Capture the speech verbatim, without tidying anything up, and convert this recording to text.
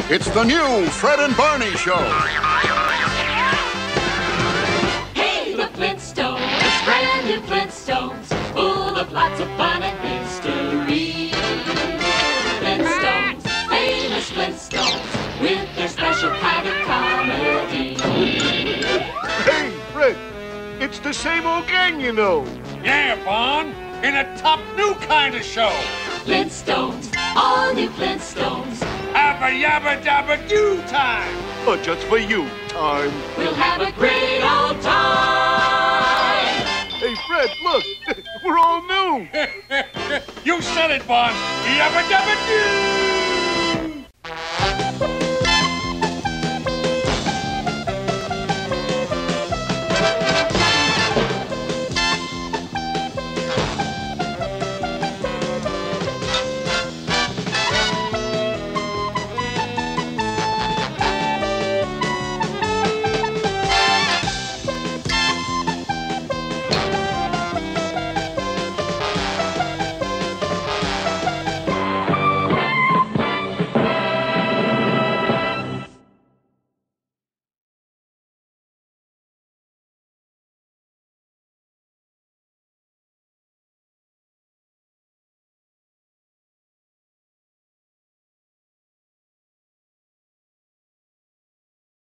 It's the new Fred and Barney Show. Hey, the Flintstones, brand new Flintstones, full of lots of fun and mystery. Flintstones, famous Flintstones, with their special kind of comedy. Hey, Fred, it's the same old gang, you know. Yeah, Bon, in a top new kind of show. Flintstones, all new Flintstones. Have a yabba dabba do time. But just for you, time. We'll have a great old time. Hey, Fred, look, we're all new. You said it, Bon. Yabba dabba do.